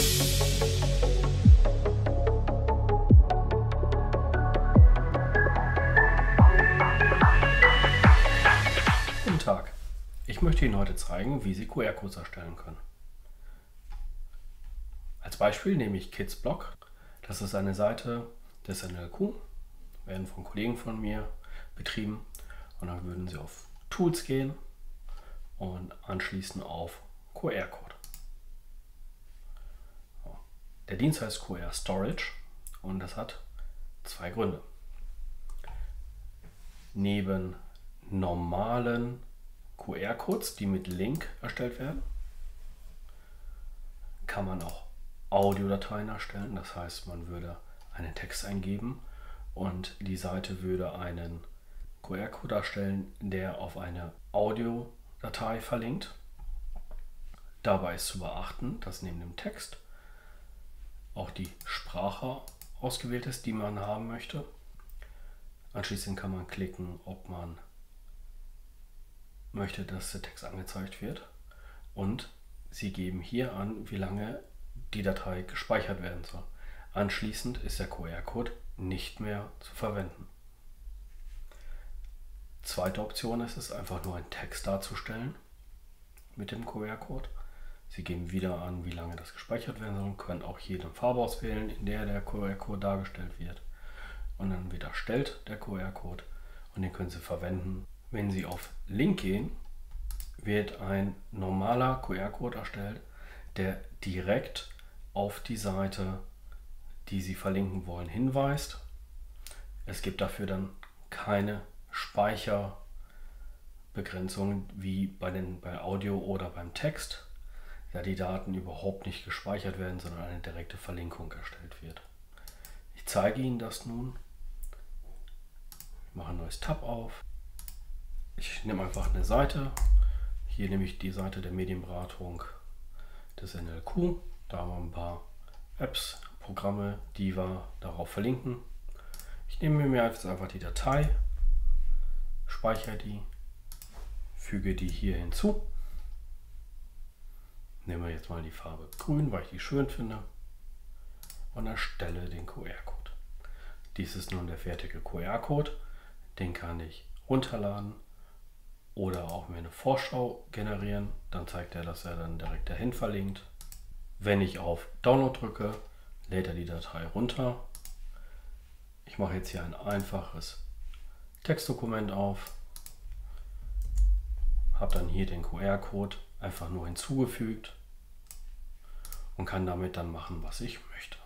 Guten Tag, ich möchte Ihnen heute zeigen, wie Sie QR-Codes erstellen können. Als Beispiel nehme ich Kidsblog. Das ist eine Seite des NLQ, werden von Kollegen von mir betrieben. Und dann würden Sie auf Tools gehen und anschließend auf QR-Code. Der Dienst heißt QR Storage und das hat zwei Gründe. Neben normalen QR-Codes, die mit Link erstellt werden, kann man auch Audiodateien erstellen. Das heißt, man würde einen Text eingeben und die Seite würde einen QR-Code erstellen, der auf eine Audiodatei verlinkt. Dabei ist zu beachten, dass neben dem Text auch die Sprache ausgewählt ist, die man haben möchte. Anschließend kann man klicken, ob man möchte, dass der Text angezeigt wird, und Sie geben hier an, wie lange die Datei gespeichert werden soll. Anschließend ist der QR-Code nicht mehr zu verwenden. Zweite Option ist es, einfach nur einen Text darzustellen mit dem QR-Code. Sie geben wieder an, wie lange das gespeichert werden soll, können auch jede Farbe auswählen, in der der QR-Code dargestellt wird. Und dann wird erstellt der QR-Code und den können Sie verwenden. Wenn Sie auf Link gehen, wird ein normaler QR-Code erstellt, der direkt auf die Seite, die Sie verlinken wollen, hinweist. Es gibt dafür dann keine Speicherbegrenzungen wie bei Audio oder beim Text, da die Daten überhaupt nicht gespeichert werden, sondern eine direkte Verlinkung erstellt wird. Ich zeige Ihnen das nun. Ich mache ein neues Tab auf. Ich nehme einfach eine Seite. Hier nehme ich die Seite der Medienberatung des NLQ. Da haben wir ein paar Apps, Programme, die wir darauf verlinken. Ich nehme mir jetzt einfach die Datei, speichere die, füge die hier hinzu. Nehmen wir jetzt mal die Farbe Grün, weil ich die schön finde, und erstelle den QR-Code. Dies ist nun der fertige QR-Code. Den kann ich runterladen oder auch mir eine Vorschau generieren. Dann zeigt er, dass er dann direkt dahin verlinkt. Wenn ich auf Download drücke, lädt er die Datei runter. Ich mache jetzt hier ein einfaches Textdokument auf, habe dann hier den QR-Code einfach nur hinzugefügt und kann damit dann machen, was ich möchte.